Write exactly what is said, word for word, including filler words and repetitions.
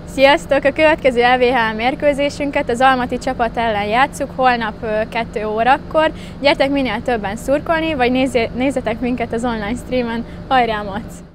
Sziasztok! A következő é vé há mérkőzésünket az almati csapat ellen játsszuk holnap kettő órakor. Gyertek minél többen szurkolni, vagy nézzetek minket az online streamen. Hajrá, Mac!